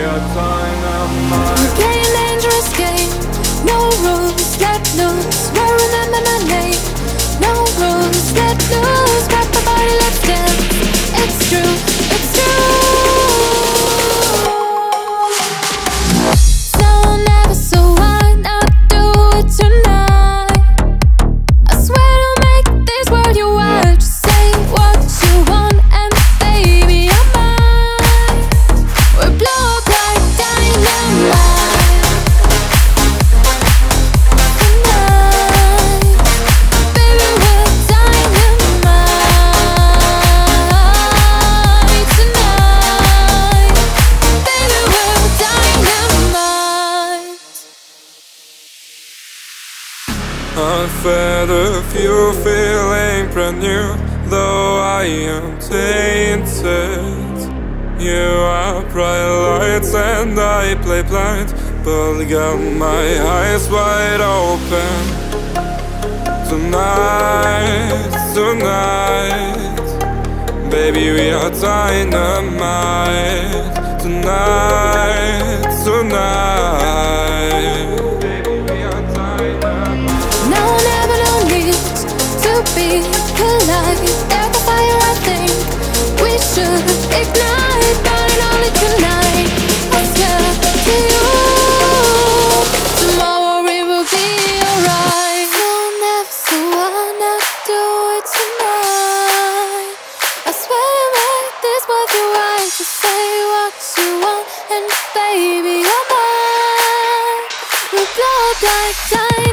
are dynamite. We play a dangerous game, no rules, let loose. We'll remember my name. No rules, let loose. Grab my body, let's dance. It's true, it's true. So never, so why not do it tonight? I swear to make this world your world. Just say what you want and baby you're mine. We'll blow up like dynamite tonight. Baby we're dynamite tonight. Baby we're dynamite. Unfair if you feeling brand new, though I am tainted. You are bright lights and I play blind, but got my eyes wide open. Tonight, tonight, baby we are dynamite. Tonight, tonight, baby we are dynamite. No, never no need to be polite. There's a fire I think we should ignite, burning only tonight. I swear to you, tomorrow it will be alright. So never, so why not do it tonight? I swear to make this worth your right. Just say what you want and baby you're mine. We'll blow up like time.